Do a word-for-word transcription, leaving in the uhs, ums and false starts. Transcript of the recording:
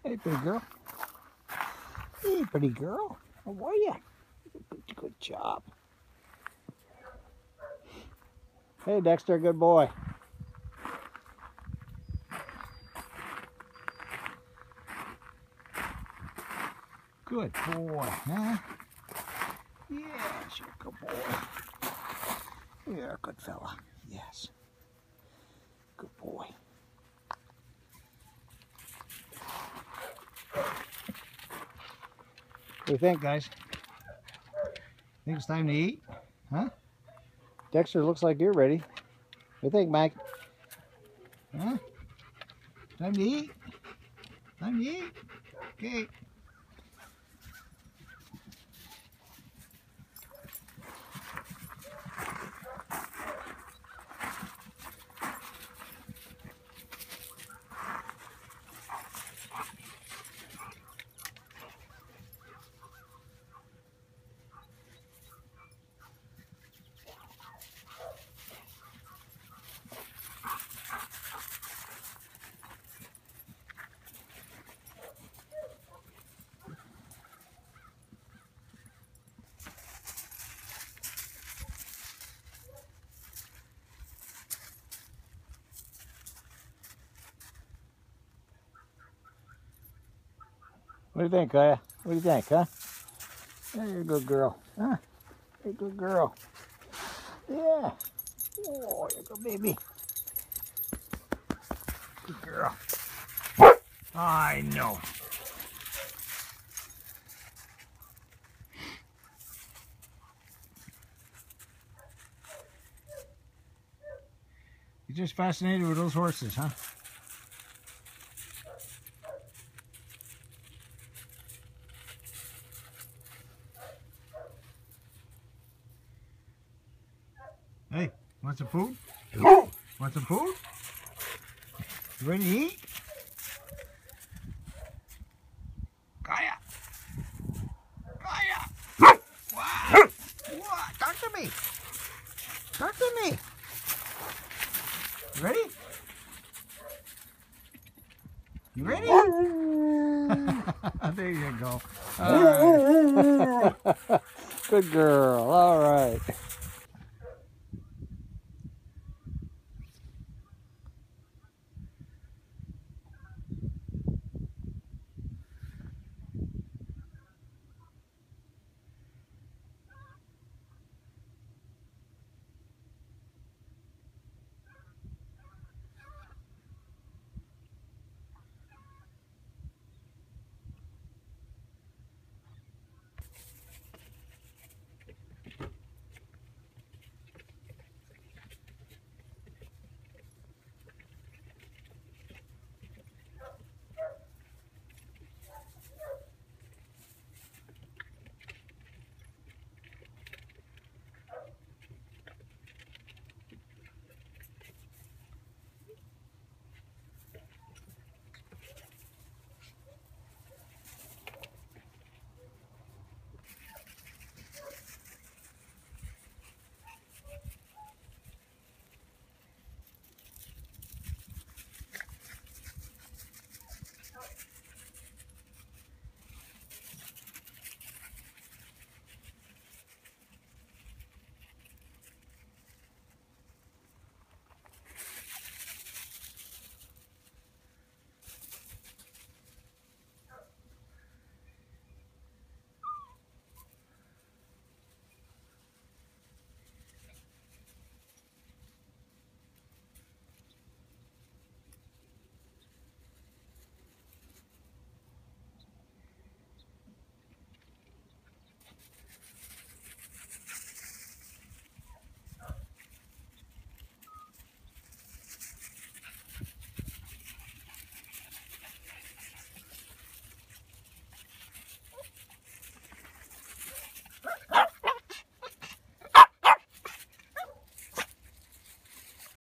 Hey, pretty girl. Hey, pretty girl. How are you? Good, good job. Hey, Dexter, good boy. Good boy, huh? Yes, you're a good boy. You're a good fella. Yes. Good boy. What do you think, guys? Think it's time to eat? Huh? Dexter, looks like you're ready. What do you think, Mike? Huh? Time to eat? Time to eat? Okay. What do you think, Kaya? What do you think, huh? Yeah, you're a good girl. Huh? You're a good girl. Yeah. Oh, you're a good baby. Good girl. I know. You're just fascinated with those horses, huh? Hey, want some food? Want some food? You ready to eat? Kaya! Kaya! Wow! What? Talk to me! Talk to me! You ready? You ready? There you go. All right. Good girl. All right.